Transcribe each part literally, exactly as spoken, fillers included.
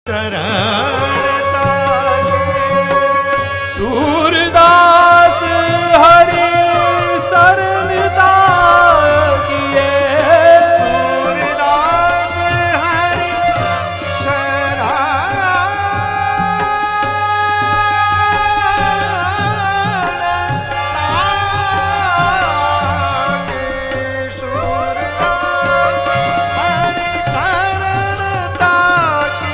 सूरदास हरि शरणता किए, सूरदास हरि शरणता के, सूरदास हरि शरणता के।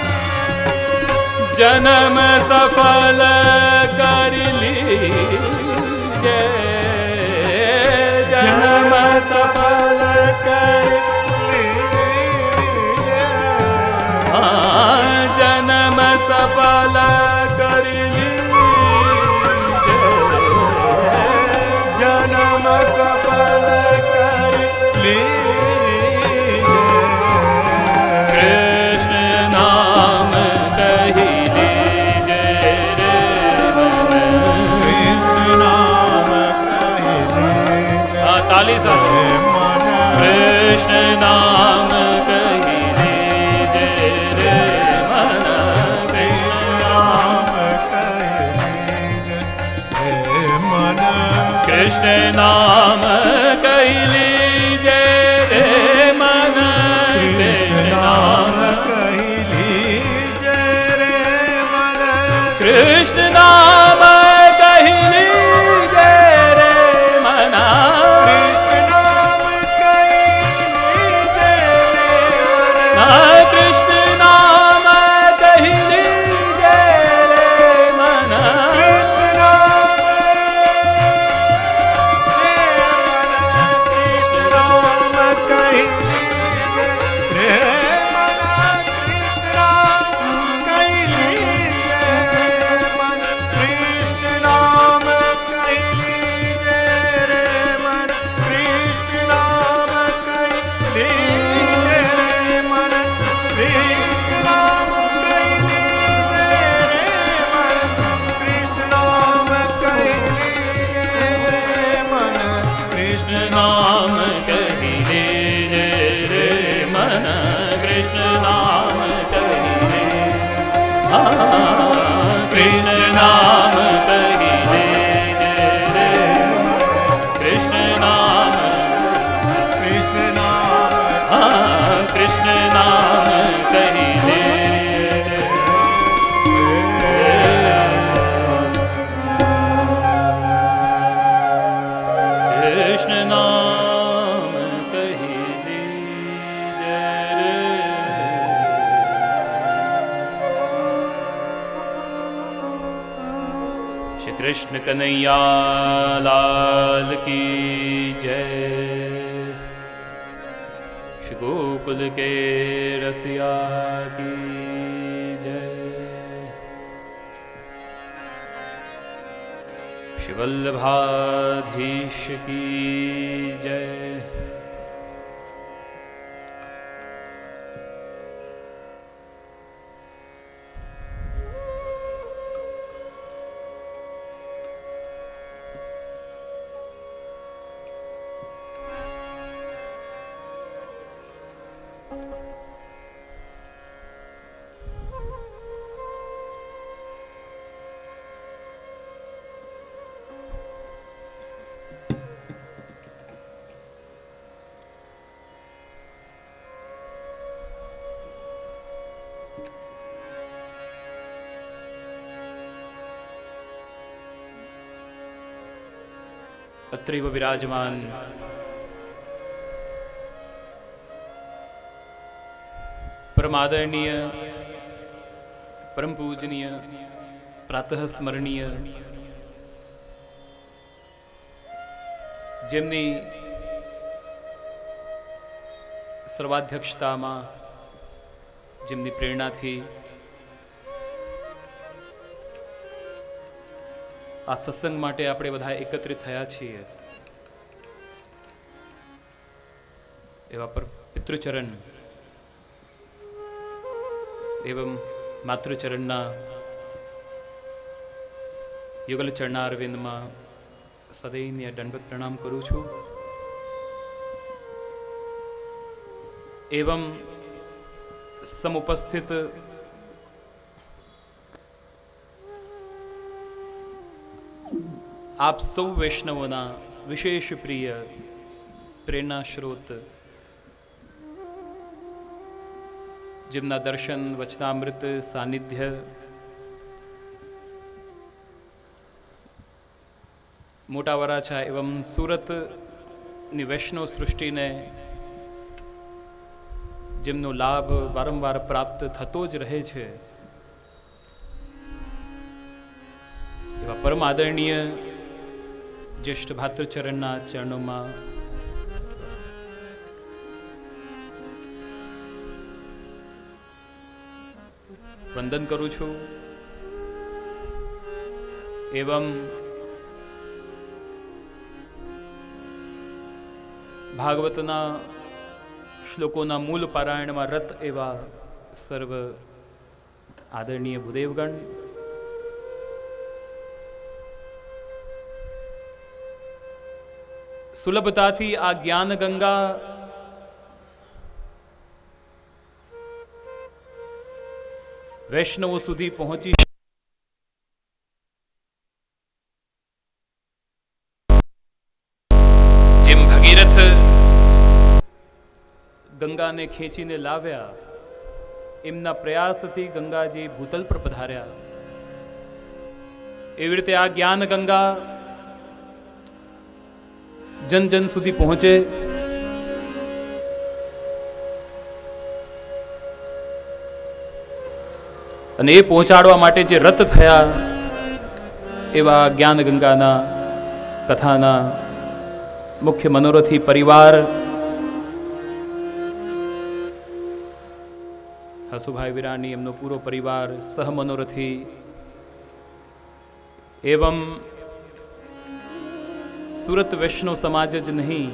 जन्म सफल कर लीजे, जन्म सफल कर लीजे, जन्म सफल कर लीजे, जन्म सफल कर लीजे। कृष्ण नाम कही लीजे रे मन, कृष्ण नाम कहि लीजे हाँ ताली सा, मन, कृष्ण नाम कही लीजे रे मन, कृष्ण नाम, कृष्ण नाम कहि लीजे रे मन, कृष्ण नाम कही लीजे रे मन, कृष्ण कृष्ण नाम नाम कही लीजे रे मन, कृष्ण नाम कहि लीजे रे मन, कृष्ण नाम कृष्ण नाम कहि लीजे रे मन, कृष्ण नाम कहि लीजे रे मन, कृष्ण नाम कहि लीजे रे मन, कृष्ण नाम कहि लीजे रे मन, कृष्ण नाम कहि लीजे रे मन, कृष्ण नाम कहि लीजे रे मन, कृष्ण नाम कहि लीजे रे, कृष्ण नाम, कृष्ण नाम, हाँ कृष्ण नाम कहि लीजे कृष्ण नाम कहि लीजे रे। श्री कृष्ण कन्हैया लाल की जय, श्री गोकुल के रसिया की जय, श्री वल्लभाधीश की जय। अत्रैव विराजमान परम आदरणीय, परम पूजनीय, प्रातः स्मरणीय, જેમની સર્વાધ્યક્ષતામાં, જેમની પ્રેરણાથી આ સત્સંગ માટે આપણે બધા એકત્રિત થયા છીએ, એવા પર પિતૃચરણ एवं मातृचरणना युगल चरणारविंद में सदैन्य दंडवत प्रणाम करूँ छूँ। एवं समुपस्थित આપ સૌ વૈષ્ણવોના વિશેષ પ્રિય પ્રેરણા સ્ત્રોત, જેમના દર્શન, વચનામૃત, સાનિધ્ય મોટા વરાછા એવં સુરતની વૈષ્ણવ સૃષ્ટિને જેમનો લાભ વારંવાર પ્રાપ્ત થતો જ રહે છે, એવા પરમ આદરણીય જ્યેષ્ઠ ભાતૃચરણના ચરણોમાં વંદન કરું છું. એવં ભાગવતના શ્લોકોના મૂળ પારાયણમાં રત એવા સર્વ આદરણીય ભૂદેવગણ, સુલભતાથી આ જ્ઞાન ગંગા વૈષ્ણવો સુધી પહોંચી જેમ ભગીરથ ગંગાને ખેંચીને લાવ્યા, એમના પ્રયાસથી ગંગાજી ભૂતલ પર પધાર્યા. એવી રીતે આ જ્ઞાન ગંગા જન જન સુધી પહોંચે, અને એ પહોંચાડવા માટે જે રત થયા એવા જ્ઞાન ગંગાના કથાના મુખ્ય મનોરથી પરિવાર હસુભાઈ વિરાણી, એમનો પૂરો પરિવાર, સહ મનોરથી એવં સુરત વૈષ્ણવ સમાજ જ નહીં,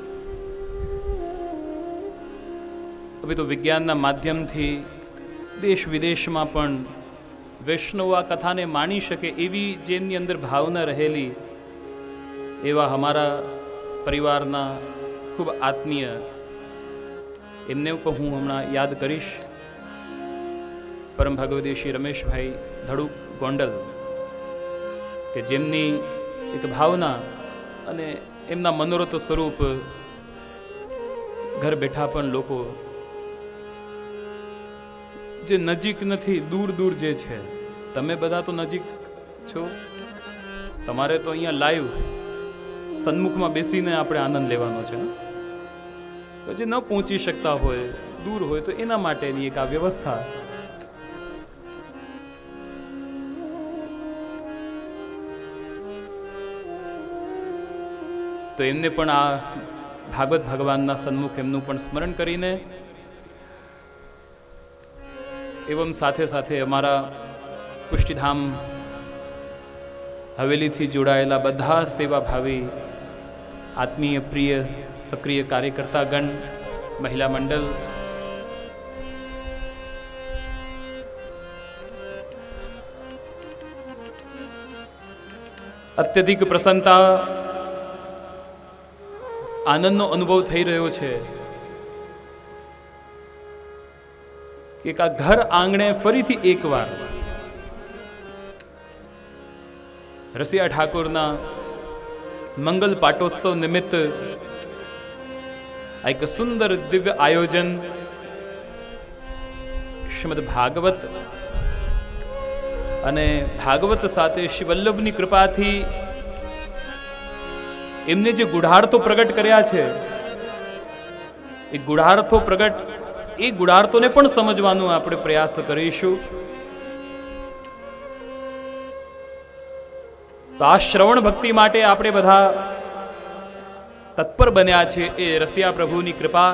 હવે તો વિજ્ઞાનના માધ્યમથી દેશ વિદેશમાં પણ વૈષ્ણવ આ કથાને માણી શકે એવી જેમની અંદર ભાવના રહેલી એવા અમારા પરિવારના ખૂબ આત્મીય, એમને પણ હું હમણાં યાદ કરીશ. પરમ ભગવદી શ્રી રમેશભાઈ ધડુક ગોંડલ, કે જેમની એક ભાવના અને એમના મનોરથ સ્વરૂપ ઘર બેઠા પણ લોકો જે નજીક નથી, દૂર દૂર જે છે, તમે બધા તો નજીક છો, તમારે તો અહીંયા લાઈવ સન્મુખમાં બેસીને આપણે આનંદ લેવાનો છે. પછી ન પહોંચી શકતા હોય, દૂર હોય, તો એના માટેની એક આ વ્યવસ્થા. તો એમને પણ આ ભાગવત ભગવાનના સન્મુખ એમનું પણ સ્મરણ કરીને, એવમ સાથે સાથે અમારા પુષ્ટિધામ હવેલીથી જોડાયેલા બધા સેવાભાવી આત્મીય પ્રિય સક્રિય કાર્યકર્તાગણ, મહિલા મંડળ, અત્યધિક પ્રસન્નતા, આનંદનો અનુભવ થઈ રહ્યો છે કે આ ઘર આંગણે ફરીથી એકવાર રસિયા ઠાકોરના મંગલ પાટોત્સવ નિમિત્ત આ એક સુંદર દિવ્ય આયોજન શ્રીમદ ભાગવત અને ભાગવત સાથે શ્રી વલ્લભની કૃપાથી એમને જે ગુઢાર્થો પ્રગટ કર્યા છે, એ ગુઢાર્થો પ્રગટ એ ગુઢાર્થોને પણ સમજવાનો આપણે પ્રયાસ કરીશું. તો આ શ્રવણ ભક્તિ માટે આપણે બધા તત્પર બન્યા છે. એ રસિયા પ્રભુની કૃપા.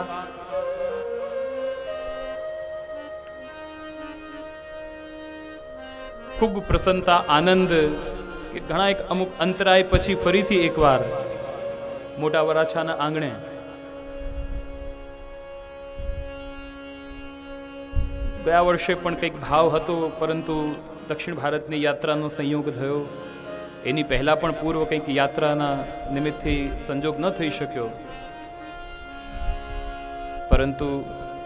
ખૂબ પ્રસન્નતા, આનંદ કે ઘણા એક અમુક અંતરાય પછી ફરીથી એકવાર મોટા વરાછાના આંગણે ગયા વર્ષે પણ કંઈક ભાવ હતો, પરંતુ દક્ષિણ ભારતની યાત્રાનો સંયોગ થયો. એની પહેલા પણ પૂર્વ કંઈક યાત્રાના નિમિત્તથી સંજોગ ન થઈ શક્યો, પરંતુ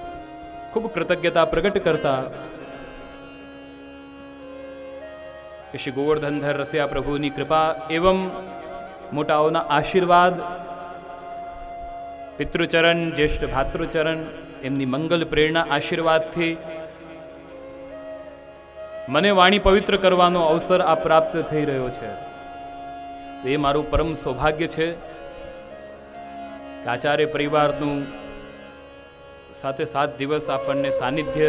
ખૂબ કૃતજ્ઞતા પ્રગટ કરતા કે શ્રી ગોવર્ધનધર રસિયા પ્રભુની કૃપા એવં મોટાઓના આશીર્વાદ, પિતૃચરણ, જ્યેષ્ઠ ભાતૃચરણ, એમની મંગલ પ્રેરણા આશીર્વાદથી મને વાણી પવિત્ર કરવાનો અવસર આ પ્રાપ્ત થઈ રહ્યો છે. એ મારું પરમ સૌભાગ્ય છે કે આચાર્ય પરિવારનું સાથે સાત દિવસ આપણને સાનિધ્ય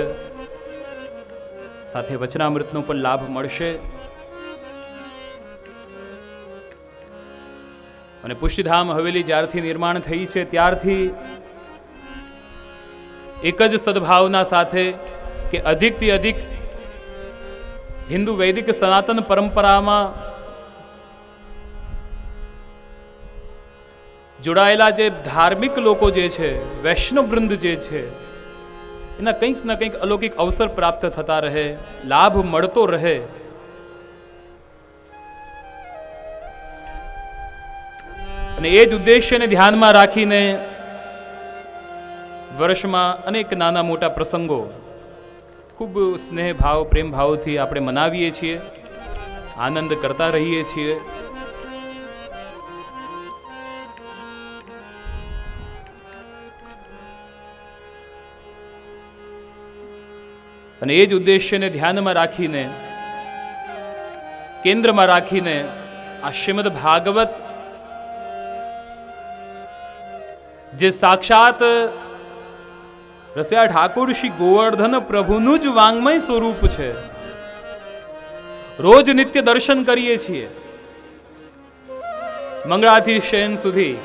સાથે વચનામૃતનો પણ લાભ મળશે. અને પુષ્ટિધામ હવેલી જ્યારથી નિર્માણ થઈ છે ત્યારથી એક જ સદભાવના સાથે કે અધિકથી અધિક હિન્દુ વૈદિક સનાતન પરંપરામાં જોડાયેલા જે ધાર્મિક લોકો જે છે, વૈષ્ણવવૃંદ જે છે, એના કંઈક ના કંઈક અલૌકિક અવસર પ્રાપ્ત થતા રહે, લાભ મળતો રહે. અને એ જ ઉદ્દેશ્યને ધ્યાનમાં રાખીને વર્ષમાં અનેક નાના મોટા પ્રસંગો ખૂબ સ્નેહ ભાવ, પ્રેમ ભાવથી આપણે મનાવીએ છીએ, આનંદ કરતા રહીએ છીએ. અને એ જ ઉદ્દેશ્યને ધ્યાનમાં રાખીને, કેન્દ્રમાં રાખીને આ શ્રીમદ ભાગવત જે સાક્ષાત રસિયા ઠાકોર શ્રી ગોવર્ધન પ્રભુનું જ વાંગમય સ્વરૂપ છે, રોજ નિત્ય દર્શન કરીએ છીએ મંગળાથી શયન સુધી.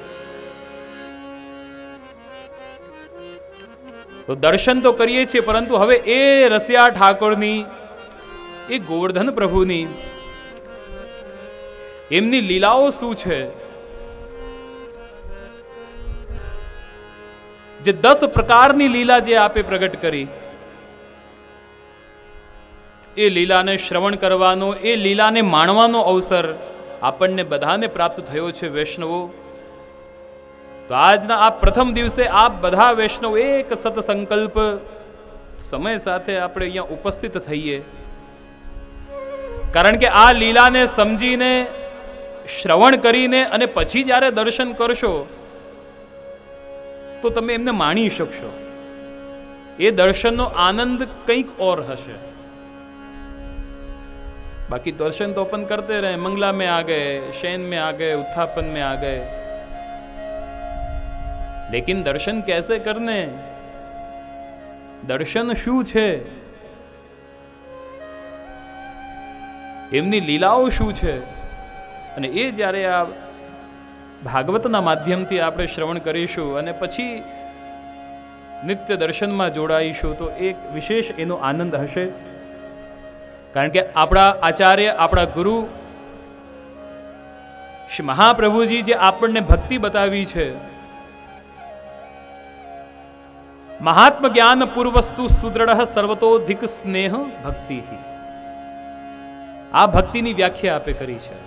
તો દર્શન તો કરીએ છીએ, પરંતુ હવે એ રસિયા ઠાકોરની, એ ગોવર્ધન પ્રભુની એમની લીલાઓ શું છે, જે દસ પ્રકારની લીલા જે આપે પ્રગટ કરી, એ લીલાને શ્રવણ કરવાનો, એ લીલાને માણવાનો અવસર આપણને બધાને પ્રાપ્ત થયો છે વૈષ્ણવો. તો આજના આ પ્રથમ દિવસે આપ બધા વૈષ્ણવ એક સત્સંકલ્પ સમય સાથે આપણે અહીંયા ઉપસ્થિત થઈએ, કારણ કે આ લીલાને સમજીને, શ્રવણ કરીને અને પછી જ્યારે દર્શન કરશો તો તમે એમને માણી શકશો. એ દર્શનનો આનંદ કંઈક ઓર હશે. बाकी दर्शन तो अपन करते रहे, मंगला में आ गए, शयन में आ गए, उत्थापन में आ गए, लेकिन दर्शन कैसे करने, दर्शन શું છે, એમની લીલાઓ શું છે, અને એ જ્યારે આ ભાગવતના માધ્યમથી આપણે શ્રવણ કરીશું અને પછી નિત્ય દર્શનમાં જોડાઈશું તો એક વિશેષ એનો આનંદ હશે. કારણ કે આપણા આચાર્ય, આપણા ગુરુ શ્રી મહાપ્રભુજી જે આપણને ભક્તિ બતાવી છે, મહાત્મ જ્ઞાન પૂર્વસ્તુ સુદૃઢ સર્વતોધિક સ્નેહ ભક્તિ, આ ભક્તિની વ્યાખ્યા આપે કરી છે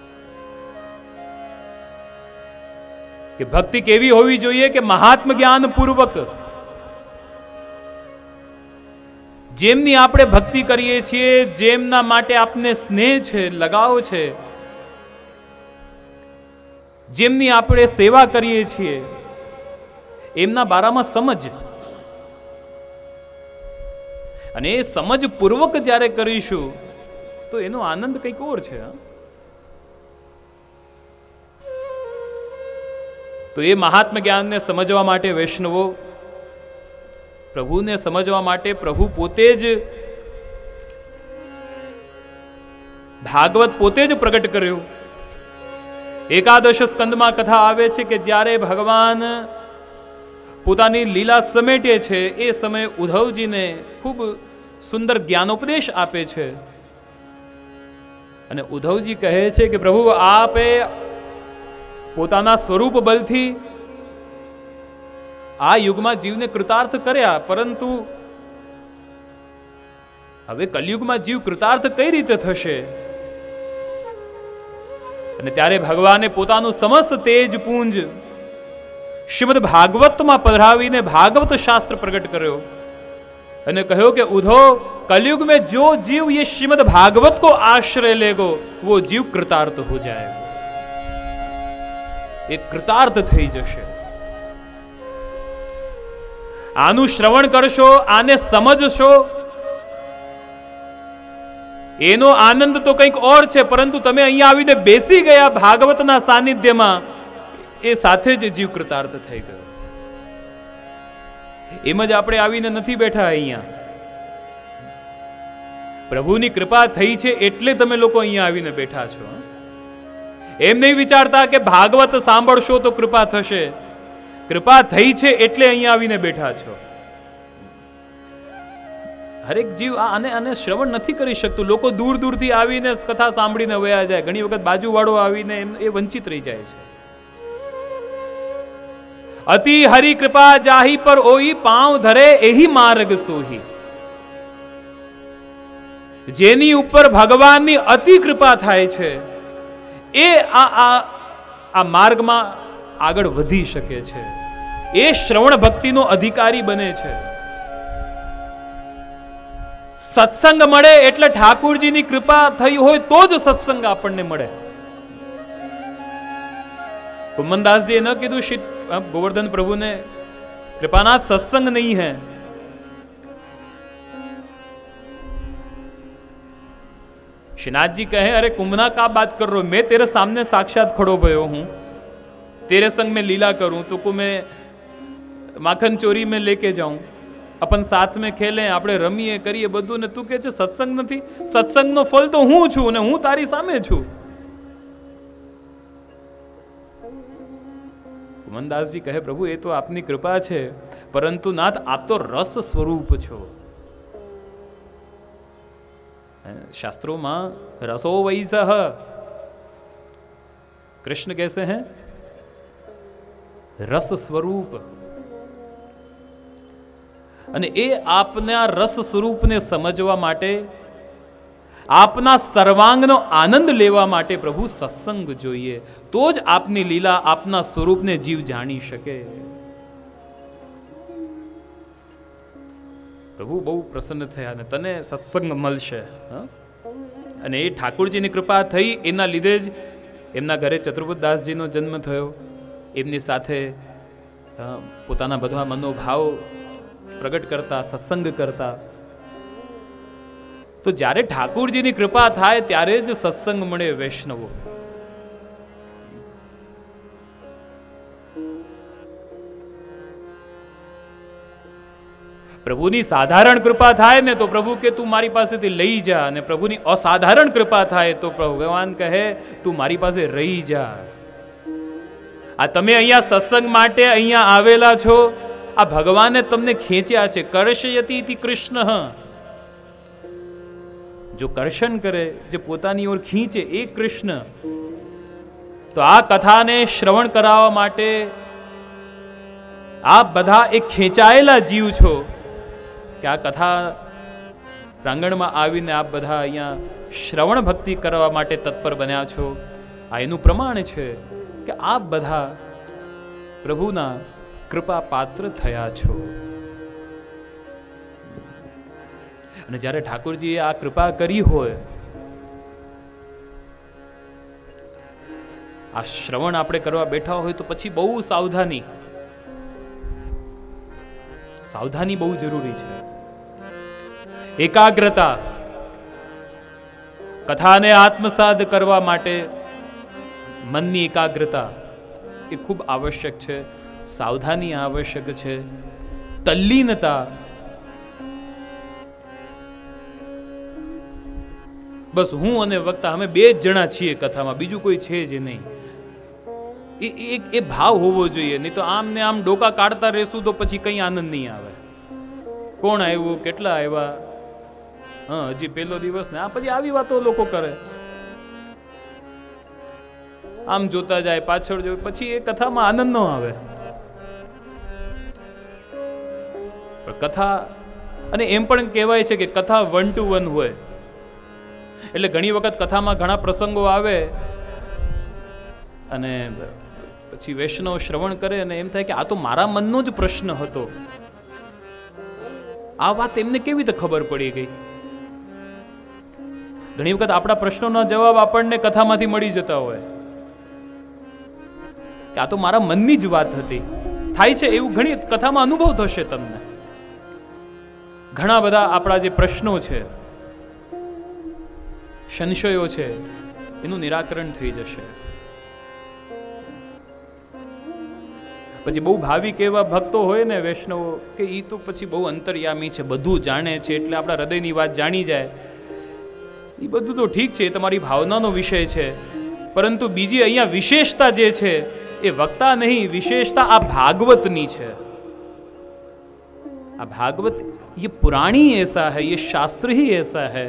કે ભક્તિ કેવી હોવી જોઈએ કે મહાત્મ જ્ઞાન પૂર્વક, જેમની આપણે ભક્તિ કરીએ છીએ, જેમના માટે આપને સ્નેહ છે, લગાવ છે, જેમની આપણે સેવા કરીએ છીએ, એમના બારામાં સમજ, અને એ સમજ પૂર્વક જ્યારે કરીશું તો એનો આનંદ કંઈક ઓર છે. તો એ મહાત્મ જ્ઞાનને સમજવા માટે વૈષ્ણવો, પ્રભુને સમજવા માટે પ્રભુ પોતે જ ભાગવત પોતે જ પ્રગટ કર્યું. એકાદશ સ્કંદમાં કથા આવે છે કે જ્યારે ભગવાન પોતાની લીલા સમેટે છે એ સમયે ઉદ્ધવજીને ખૂબ સુંદર જ્ઞાનોપદેશ આપે છે, અને ઉદ્ધવજી કહે છે કે પ્રભુ આપે પોતાના સ્વરૂપ બલથી આ યુગમાં જીવને કૃતાર્થ કર્યા, પરંતુ હવે કલયુગમાં જીવ કૃતાર્થ કઈ રીતે થશે? અને ત્યારે ભગવાને પોતાનું સમસ્ત તેજ પુંજ શ્રીમદ ભાગવતમાં પધરાવીને ભાગવત શાસ્ત્ર પ્રગટ કર્યો અને કહ્યો કે ઉદ્ધવ, कलयुग में जो जीव ये श्रीमद् भागवत को आश्रय लेगो वो जीव कृतार्थ हो जाएगा, એ કૃતાર્થ થઈ જશે. આનું શ્રવણ કરશો, આને સમજશો, એનો આનંદ તો કંઈક ઓર છે, પરંતુ તમે અહીંયા આવીને બેસી ગયા ભાગવતના સાનિધ્યમાં, એ સાથે જ જીવ કૃતાર્થ થઈ ગયો. એમ જ આપણે આવીને નથી બેઠા અહીંયા. પ્રભુની કૃપા થઈ છે એટલે તમે લોકો અહીંયા આવીને બેઠા છો. એમ નહીં વિચારતા કે ભાગવત સાંભળશો તો કૃપા થશે. કૃપા થઈ છે એટલે અહીંયા આવીને બેઠા છો. હરેક જીવ આને આને શ્રવણ નથી કરી શકતું. લોકો દૂર દૂરથી આવીને કથા સાંભળીને વયા જાય. ઘણી વખત બાજુવાળો આવીને એ વંચિત રહી જાય છે. અતિ હરિ કૃપા જાહી પર ઓઈ, પાંવ ધરે એહી માર્ગ સોહી. જેની ઉપર ભગવાનની અતિ કૃપા થાય છે એ આ આ માર્ગમાં આગળ વધી શકે છે. એ શ્રવણ ભક્તિનો અધિકારી બને છે. સત્સંગ મળે એટલે ઠાકુરજીની કૃપા થઈ હોય તો જ સત્સંગ આપણને મળે. કુમનદાસજીએ ન કીધું શ્રી ગોવર્ધન પ્રભુને, कृपानाथ सत्संग नहीं है. श्रीनाथ जी कहे, अरे कुंभना का बात कर रहे हो, मैं तेरे सामने साक्षात खड़ो भयो हूं, तेरे संग में लीला करूं, तुको मैं माखन चोरी में लेके जाऊं, अपन साथ में खेलें, આપણે રમીએ કરીએ બધું, ને તું કહે છે સત્સંગ નથી. સત્સંગનો ફળ તો હું છું ને હું તારી સામે છું. કુમનદાસજી કહે, પ્રભુ એ તો આપની કૃપા છે, પરંતુ નાથ આપ તો રસ સ્વરૂપ છો. શાસ્ત્રોમાં રસો વૈસહ, કૃષ્ણ कैसे हैं? રસ સ્વરૂપ. અને એ આપના રસ સ્વરૂપને સમજવા માટે, આપના સર્વાંગનો આનંદ લેવા માટે પ્રભુ સત્સંગ જોઈએ, તો જ આપની લીલા, આપના સ્વરૂપને જીવ જાણી શકે. પ્રભુ બહુ પ્રસન્ન થયા અને તને સત્સંગ મળશે. અને એ ઠાકુરજીની કૃપા થઈ, એના લીધે જ એમના ઘરે ચતુર્બુદ્ધદાસજીનો જન્મ થયો. એમની સાથે પોતાના બધા મનોભાવ પ્રગટ કરતા, સત્સંગ કરતા. તો જ્યારે ઠાકુરજીની કૃપા થાય ત્યારે જ સત્સંગ મળે વૈષ્ણવો. પ્રભુની સાધારણ કૃપા થાય ને તો પ્રભુ કે તું મારી પાસેથી લઈ જા, અને પ્રભુની અસાધારણ કૃપા થાય તો ભગવાન કહે તું મારી પાસે રહી જા. આ તમે અહીંયા સત્સંગ માટે અહીંયા આવેલા છો, આ ભગવાને તમને ખેંચ્યા છે. કર્ષયતિ ઇતિ કૃષ્ણ, જો કર્ષણ કરે, જે પોતાની ઓર ખીંચે એ કૃષ્ણ. તો આ કથાને શ્રવણ કરાવવા માટે આપ બધા એક ખેંચાયેલા જીવ છો કે આ કથા પ્રાંગણમાં આવીને આપ બધા અહીંયા શ્રવણ ભક્તિ કરવા માટે તત્પર બન્યા છો. આ એનું પ્રમાણ છે કે આપ બધા પ્રભુના કૃપા પાત્ર થયા છો. અને જ્યારે ઠાકોરજીએ આ કૃપા કરી હોય, આ શ્રવણ આપણે કરવા બેઠા હોય તો પછી બહુ સાવધાની સાવધાની બહુ જરૂરી છે. એકાગ્રતા, કથાને આત્મસાદ કરવા માટે મનની એકાગ્રતા એ ખૂબ આવશ્યક છે. સાવધાની આવશ્યક છે. તલ્લીનતા, બસ હું અને વક્તા અમે બે જ જણા છીએ કથામાં, બીજું કોઈ છે જ નહીં. એ એ ભાવ હોવો જોઈએ. નહીં તો આમ ને આમ ડોકા કાઢતા રહેશું તો પછી કઈ આનંદ નહીં આવે. કોણ આવ્યું, કેટલા આવ્યા, હા હજી પહેલો દિવસ ને આ પછી આવી વાતો લોકો કરે. આમ જોતા જાય, પાછળ જોય, પછી એ કથામાં આનંદ ન આવે. પણ કથા, અને એમ પણ કહેવાય છે કે કથા વન ટુ વન હોય. એટલે ઘણી વખત કથામાં ઘણા પ્રસંગો આવે અને પછી વૈષ્ણવ શ્રવણ કરે અને એમ થાય કે આ તો મારા મનનો જ પ્રશ્ન હતો. આ વાત એમને કેવી રીતે ખબર પડી ગઈ? ઘણી વખત આપણા પ્રશ્નોના જવાબ આપણને કથામાંથી મળી જતા હોય કે આ તો મારા મનની જ વાત હતી. થાય છે એવું, ઘણી કથામાં અનુભવ થશે તમને. ઘણા બધા આપણા જે પ્રશ્નો છે, સંશયો છે, એનું નિરાકરણ થઈ જશે. પછી બહુ ભાવિક એવા ભક્તો હોય ને વૈષ્ણવો કે એ તો પછી બહુ અંતર્યામી છે, બધું જાણે છે, એટલે આપણા હૃદયની વાત જાણી જાય. એ બધું તો ઠીક છે, એ તમારી ભાવનાનો વિષય છે, પરંતુ બીજી અહીંયા વિશેષતા જે છે એ વક્તા નહીં, વિશેષતા આ ભાગવતની છે. આ ભાગવત ये पुराणी ऐसा है, ये शास्त्र ही ऐसा है.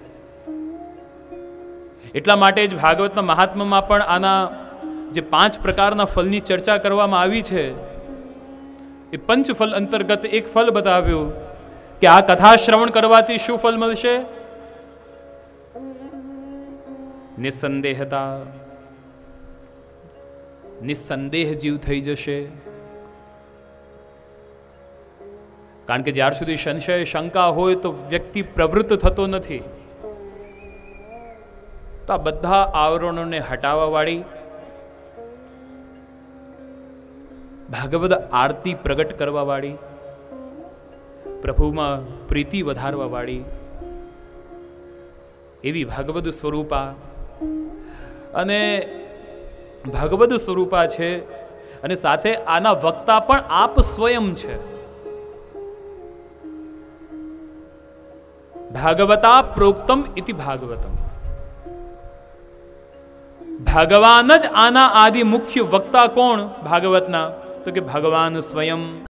એટલા માટે જ ભાગવતના મહાત્મામાં પણ આના જે પાંચ પ્રકારના ફલની ચર્ચા કરવામાં આવી છે, એ પંચફલ અંતર્ગત એક ફલ બતાવ્યું કે આ કથા શ્રવણ કરવાથી શું ફલ મળશે? નિસંદેહતા, નિસંદેહ જીવ થઈ જશે. કારણ કે જ્યાર સુધી સંશય શંકા હોય તો વ્યક્તિ પ્રવૃત્ત થતો નથી. તો આ બધા આવરણોને હટાવવા વાળી, ભાગવત આરતી પ્રગટ કરવા વાળી, પ્રભુમાં પ્રીતિ વધારવા વાળી એવી ભાગવત સ્વરૂપા અને ભાગવત સ્વરૂપા છે. અને સાથે આના વક્તા પણ આપ સ્વયં છે. ભાગવતા પ્રોક્તમ ઇતિ ભાગવતમ. ભગવાન જ આના આદિ મુખ્ય વક્તા. કોણ ભાગવતના? તો કે ભગવાન સ્વયં.